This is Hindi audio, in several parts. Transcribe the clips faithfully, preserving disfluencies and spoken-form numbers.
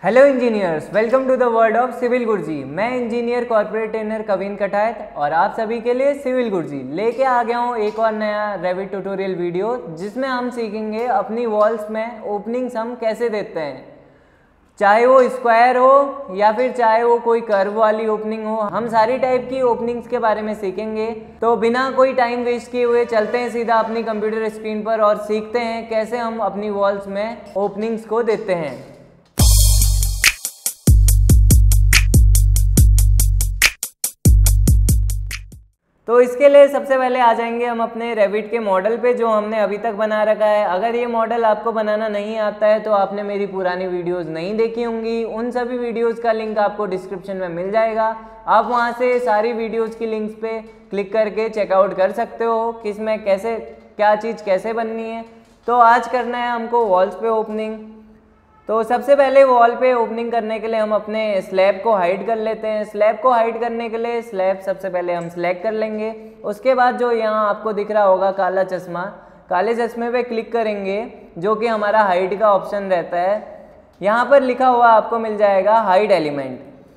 Hello engineers, welcome to the world of civil Guruji. मैं engineer corporate trainer Kavin Katayat और आप सभी के लिए सिविल गुरुजी लेके आ गया हूँ एक और नया रेविट ट्यूटोरियल वीडियो, जिसमें हम सीखेंगे अपनी वॉल्स में ओपनिंग्स हम कैसे देते हैं, चाहे वो स्क्वायर हो या फिर चाहे वो कोई कर्व वाली ओपनिंग हो। हम सारी टाइप की ओपनिंग्स के बारे में सीखेंगे। तो बिना कोई टाइम वेस्ट किए हुए चलते हैं सीधा अपनी कंप्यूटर स्क्रीन पर और सीखते हैं कैसे हम अपनी वॉल्स में ओपनिंग्स को देते हैं। तो इसके लिए सबसे पहले आ जाएंगे हम अपने रेविट के मॉडल पे जो हमने अभी तक बना रखा है। अगर ये मॉडल आपको बनाना नहीं आता है तो आपने मेरी पुरानी वीडियोस नहीं देखी होंगी। उन सभी वीडियोस का लिंक आपको डिस्क्रिप्शन में मिल जाएगा। आप वहां से सारी वीडियोस की लिंक्स पे क्लिक करके चेकआउट कर सकते हो कि इसमें कैसे क्या चीज़ कैसे बननी है। तो आज करना है हमको वॉल्स पे ओपनिंग। तो सबसे पहले वॉल पे ओपनिंग करने के लिए हम अपने स्लैब को हाइड कर लेते हैं। स्लैब को हाइड करने के लिए स्लैब सबसे पहले हम सिलेक्ट कर लेंगे। उसके बाद जो यहाँ आपको दिख रहा होगा काला चश्मा, काले चश्मे पे क्लिक करेंगे जो कि हमारा हाइड का ऑप्शन रहता है। यहाँ पर लिखा हुआ आपको मिल जाएगा हाइड एलिमेंट।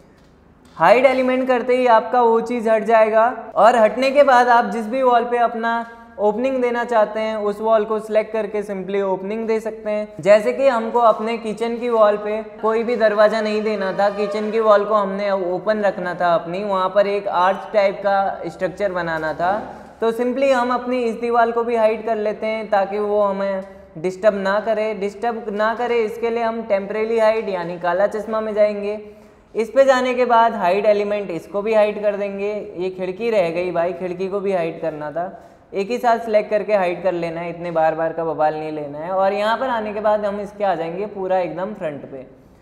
हाइड एलिमेंट करते ही आपका वो चीज़ हट जाएगा और हटने के बाद आप जिस भी वॉल पे अपना ओपनिंग देना चाहते हैं उस वॉल को सिलेक्ट करके सिंपली ओपनिंग दे सकते हैं। जैसे कि हमको अपने किचन की वॉल पे कोई भी दरवाज़ा नहीं देना था, किचन की वॉल को हमने ओपन रखना था अपनी, वहाँ पर एक आर्च टाइप का स्ट्रक्चर बनाना था। तो सिंपली हम अपनी इस दीवार को भी हाइड कर लेते हैं ताकि वो हमें डिस्टर्ब ना करे। डिस्टर्ब ना करे इसके लिए हम टेम्परेरी हाइड यानी काला चश्मा में जाएंगे। इस पे जाने के बाद हाइड एलिमेंट, इसको भी हाइड कर देंगे। ये खिड़की रह गई भाई, खिड़की को भी हाइड करना था। एक ही साथ सिलेक्ट करके हाइड कर लेना है, इतने बार बार का बवाल नहीं लेना है। और यहाँ पर आने के बाद हम इसके आ जाएंगे पूरा एकदम फ्रंट पे।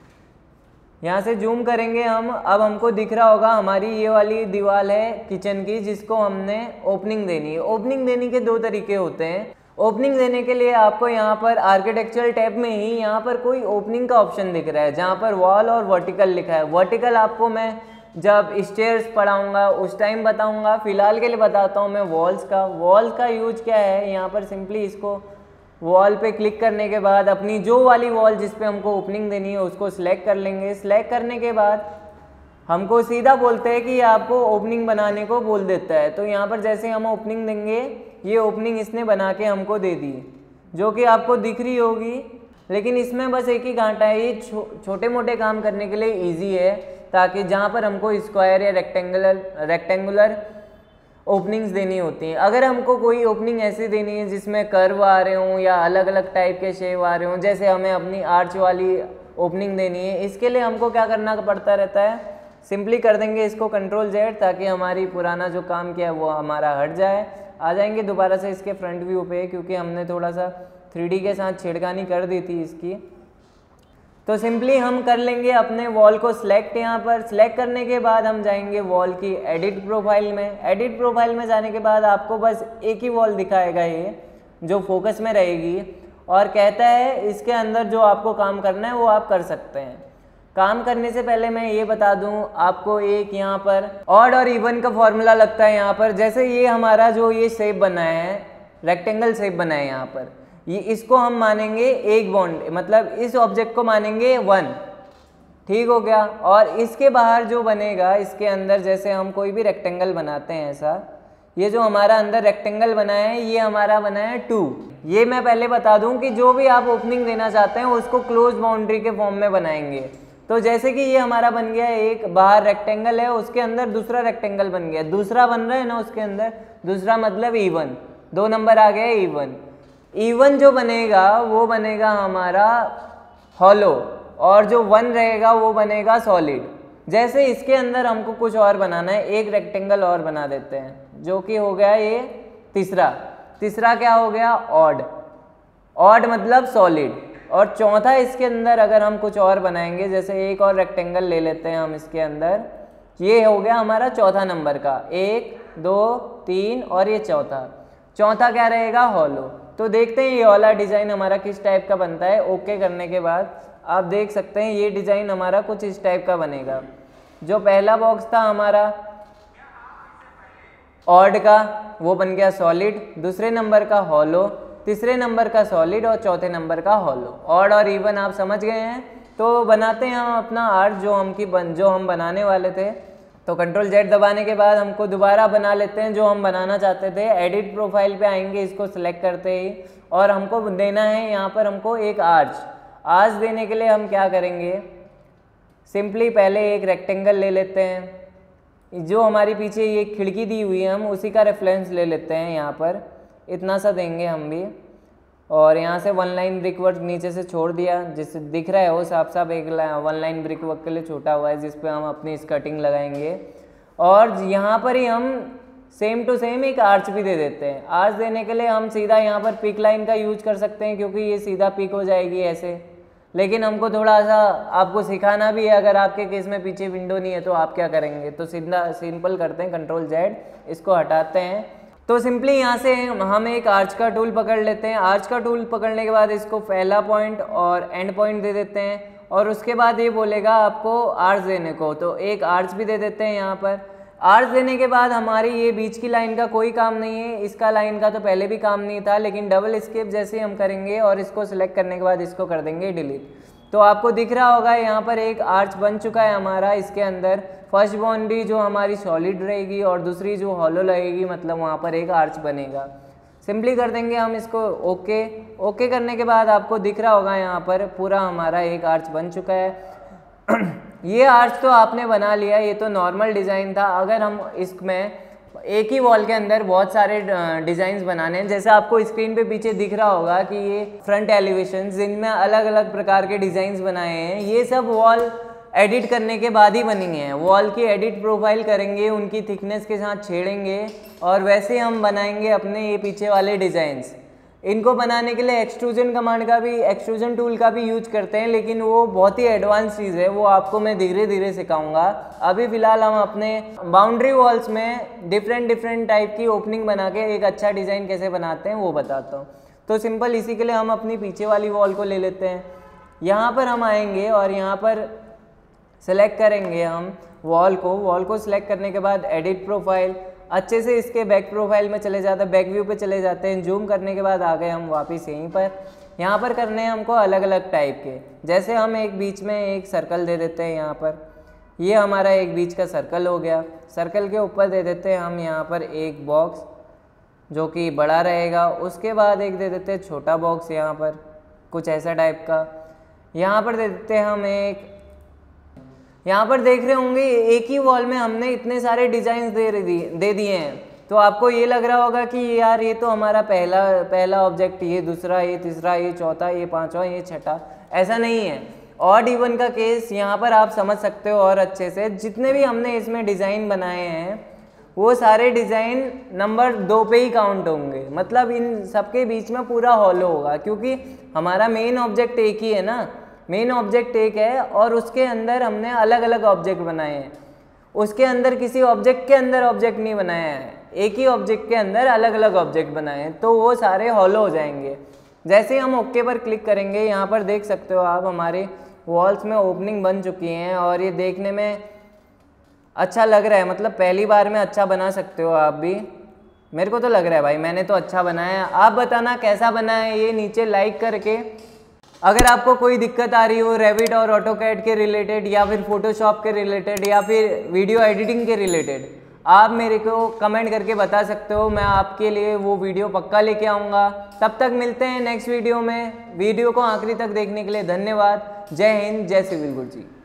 यहाँ से जूम करेंगे हम। अब हमको दिख रहा होगा हमारी ये वाली दीवार है किचन की जिसको हमने ओपनिंग देनी है। ओपनिंग देने के दो तरीके होते हैं। ओपनिंग देने के लिए आपको यहाँ पर आर्किटेक्चरल टैब में ही यहाँ पर कोई ओपनिंग का ऑप्शन दिख रहा है जहाँ पर वॉल और वर्टिकल लिखा है। वर्टिकल आपको मैं जब स्टेयर्स पढ़ाऊंगा उस टाइम बताऊंगा, फिलहाल के लिए बताता हूँ मैं वॉल्स का। वॉल का यूज क्या है, यहाँ पर सिंपली इसको वॉल पे क्लिक करने के बाद अपनी जो वाली वॉल जिस पे हमको ओपनिंग देनी है उसको सिलेक्ट कर लेंगे। सिलेक्ट करने के बाद हमको सीधा बोलते हैं कि आपको ओपनिंग बनाने को बोल देता है। तो यहाँ पर जैसे हम ओपनिंग देंगे, ये ओपनिंग इसने बना के हमको दे दी जो कि आपको दिख रही होगी। लेकिन इसमें बस एक ही घाटा है, ये छो, छोटे मोटे काम करने के लिए ईजी है, ताकि जहाँ पर हमको स्क्वायर या रेक्टेंगुलर रेक्टेंगुलर ओपनिंग्स देनी होती हैं। अगर हमको कोई ओपनिंग ऐसी देनी है जिसमें कर्व आ रहे हों या अलग अलग टाइप के शेप आ रहे हों, जैसे हमें अपनी आर्च वाली ओपनिंग देनी है, इसके लिए हमको क्या करना पड़ता रहता है, सिंपली कर देंगे इसको कंट्रोल जेड ताकि हमारी पुराना जो काम किया है वो हमारा हट जाए। आ जाएंगे दोबारा से इसके फ्रंट व्यू पे, क्योंकि हमने थोड़ा सा थ्री डी के साथ छेड़खानी कर दी थी इसकी। तो सिंपली हम कर लेंगे अपने वॉल को सिलेक्ट। यहाँ पर सिलेक्ट करने के बाद हम जाएंगे वॉल की एडिट प्रोफाइल में। एडिट प्रोफाइल में जाने के बाद आपको बस एक ही वॉल दिखाएगा ये जो फोकस में रहेगी और कहता है इसके अंदर जो आपको काम करना है वो आप कर सकते हैं। काम करने से पहले मैं ये बता दूं आपको, एक यहाँ पर ऑड और इवन का फॉर्मूला लगता है। यहाँ पर जैसे ये हमारा जो ये शेप बना है, रेक्टेंगल शेप बना है, यहाँ पर ये इसको हम मानेंगे एक बॉन्ड, मतलब इस ऑब्जेक्ट को मानेंगे वन, ठीक हो गया। और इसके बाहर जो बनेगा, इसके अंदर जैसे हम कोई भी रेक्टेंगल बनाते हैं ऐसा, ये जो हमारा अंदर रेक्टेंगल बना है ये हमारा बना है टू। ये मैं पहले बता दूं कि जो भी आप ओपनिंग देना चाहते हैं उसको क्लोज बाउंड्री के फॉर्म में बनाएंगे। तो जैसे कि ये हमारा बन गया एक बाहर रेक्टेंगल है, उसके अंदर दूसरा रेक्टेंगल बन गया, दूसरा बन रहा है ना उसके अंदर, दूसरा मतलब इवन, दो नंबर आ गया इवन। इवन जो बनेगा वो बनेगा हमारा हॉलो और जो वन रहेगा वो बनेगा सॉलिड। जैसे इसके अंदर हमको कुछ और बनाना है, एक रेक्टेंगल और बना देते हैं जो कि हो गया ये तीसरा। तीसरा क्या हो गया, ऑड। ऑड मतलब सॉलिड। और चौथा इसके अंदर अगर हम कुछ और बनाएंगे, जैसे एक और रेक्टेंगल ले लेते हैं हम इसके अंदर, ये हो गया हमारा चौथा नंबर का, एक दो तीन और ये चौथा। चौथा क्या रहेगा, हॉलो। तो देखते हैं ये वाला डिज़ाइन हमारा किस टाइप का बनता है। ओके करने के बाद आप देख सकते हैं ये डिज़ाइन हमारा कुछ इस टाइप का बनेगा। जो पहला बॉक्स था हमारा ऑड का वो बन गया सॉलिड, दूसरे नंबर का हॉलो, तीसरे नंबर का सॉलिड और चौथे नंबर का हॉलो। ऑड और इवन आप समझ गए हैं। तो बनाते हैं हम अपना आर्च जो हम की बन जो हम बनाने वाले थे। तो कंट्रोल जेड दबाने के बाद हमको दोबारा बना लेते हैं जो हम बनाना चाहते थे। एडिट प्रोफाइल पे आएंगे, इसको सिलेक्ट करते ही, और हमको देना है यहाँ पर हमको एक आर्च। आर्च देने के लिए हम क्या करेंगे, सिंपली पहले एक रेक्टेंगल ले लेते हैं। जो हमारी पीछे ये खिड़की दी हुई है हम उसी का रेफरेंस ले लेते हैं, यहाँ पर इतना सा देंगे हम भी। और यहाँ से वन लाइन ब्रिक वर्क नीचे से छोड़ दिया, जिससे दिख रहा है वो साफ साफ एक वन लाइन ब्रिक वर्क के लिए छोटा हुआ है, जिस पे हम अपनी स्कर्टिंग लगाएंगे। और यहाँ पर ही हम सेम टू सेम एक आर्च भी दे देते हैं। आर्च देने के लिए हम सीधा यहाँ पर पिक लाइन का यूज कर सकते हैं, क्योंकि ये सीधा पिक हो जाएगी ऐसे। लेकिन हमको थोड़ा सा आपको सिखाना भी है, अगर आपके केस में पीछे विंडो नहीं है तो आप क्या करेंगे, तो सीधा सिंपल करते हैं कंट्रोल जेड, इसको हटाते हैं। तो सिंपली यहाँ से हम एक आर्च का टूल पकड़ लेते हैं। आर्च का टूल पकड़ने के बाद इसको पहला पॉइंट और एंड पॉइंट दे देते हैं, और उसके बाद ये बोलेगा आपको आर्च देने को, तो एक आर्च भी दे देते हैं यहाँ पर। आर्च देने के बाद हमारी ये बीच की लाइन का कोई काम नहीं है, इसका लाइन का तो पहले भी काम नहीं था, लेकिन डबल स्किप जैसे हम करेंगे और इसको सिलेक्ट करने के बाद इसको कर देंगे डिलीट, तो आपको दिख रहा होगा यहाँ पर एक आर्च बन चुका है हमारा। इसके अंदर फर्स्ट बाउंड्री जो हमारी सॉलिड रहेगी और दूसरी जो हॉलो लगेगी, मतलब वहाँ पर एक आर्च बनेगा। सिंपली कर देंगे हम इसको ओके। ओके करने के बाद आपको दिख रहा होगा यहाँ पर पूरा हमारा एक आर्च बन चुका है। ये आर्च तो आपने बना लिया, ये तो नॉर्मल डिज़ाइन था। अगर हम इसमें एक ही वॉल के अंदर बहुत सारे डिज़ाइंस बनाने हैं, जैसे आपको स्क्रीन पे पीछे दिख रहा होगा कि ये फ्रंट एलिवेशन जिनमें अलग अलग प्रकार के डिज़ाइंस बनाए हैं, ये सब वॉल एडिट करने के बाद ही बनी हैं। वॉल की एडिट प्रोफाइल करेंगे, उनकी थिकनेस के साथ छेड़ेंगे, और वैसे हम बनाएंगे अपने ये पीछे वाले डिज़ाइंस। इनको बनाने के लिए एक्सट्रूजन कमांड का भी, एक्सट्रूजन टूल का भी यूज करते हैं, लेकिन वो बहुत ही एडवांस चीज़ है, वो आपको मैं धीरे धीरे सिखाऊंगा। अभी फ़िलहाल हम अपने बाउंड्री वॉल्स में डिफरेंट डिफरेंट टाइप की ओपनिंग बना के एक अच्छा डिज़ाइन कैसे बनाते हैं वो बताता हूँ। तो सिंपल इसी के लिए हम अपनी पीछे वाली वॉल को ले लेते हैं। यहाँ पर हम आएंगे और यहाँ पर सेलेक्ट करेंगे हम वॉल को। वॉल को सिलेक्ट करने के बाद एडिट प्रोफाइल, अच्छे से इसके बैक प्रोफाइल में चले जाते हैं, बैक व्यू पे चले जाते हैं। जूम करने के बाद आ गए हम वापस यहीं पर। यहाँ पर करने हैं हमको अलग अलग टाइप के, जैसे हम एक बीच में एक सर्कल दे देते हैं यहाँ पर। ये हमारा एक बीच का सर्कल हो गया। सर्कल के ऊपर दे देते हैं हम यहाँ पर एक बॉक्स जो कि बड़ा रहेगा। उसके बाद एक दे देते हैं छोटा बॉक्स यहाँ पर, कुछ ऐसा टाइप का। यहाँ पर दे देते हैं हम एक, यहाँ पर देख रहे होंगे एक ही वॉल में हमने इतने सारे डिजाइन दे दे दिए हैं। तो आपको ये लग रहा होगा कि यार ये तो हमारा पहला पहला ऑब्जेक्ट, ये दूसरा, ये तीसरा, ये चौथा, ये पांचवा, ये छठा। ऐसा नहीं है। ऑड इवन का केस यहाँ पर आप समझ सकते हो और अच्छे से। जितने भी हमने इसमें डिज़ाइन बनाए हैं वो सारे डिज़ाइन नंबर दो पे ही काउंट होंगे, मतलब इन सबके बीच में पूरा हॉलो होगा, क्योंकि हमारा मेन ऑब्जेक्ट एक ही है ना। मेन ऑब्जेक्ट एक है और उसके अंदर हमने अलग अलग ऑब्जेक्ट बनाए हैं। उसके अंदर किसी ऑब्जेक्ट के अंदर ऑब्जेक्ट नहीं बनाया है, एक ही ऑब्जेक्ट के अंदर अलग अलग ऑब्जेक्ट बनाए हैं, तो वो सारे हॉलो हो जाएंगे। जैसे हम ओके पर क्लिक करेंगे, यहाँ पर देख सकते हो आप हमारे वॉल्स में ओपनिंग बन चुकी हैं और ये देखने में अच्छा लग रहा है, मतलब पहली बार में अच्छा बना सकते हो आप भी। मेरे को तो लग रहा है भाई, मैंने तो अच्छा बनाया है। आप बताना कैसा बना है ये नीचे लाइक करके। अगर आपको कोई दिक्कत आ रही हो रेविट और ऑटोकैड के रिलेटेड, या फिर फोटोशॉप के रिलेटेड, या फिर वीडियो एडिटिंग के रिलेटेड, आप मेरे को कमेंट करके बता सकते हो। मैं आपके लिए वो वीडियो पक्का लेके आऊँगा। तब तक मिलते हैं नेक्स्ट वीडियो में। वीडियो को आखिरी तक देखने के लिए धन्यवाद। जय हिंद, जय सिविल गुरु जी।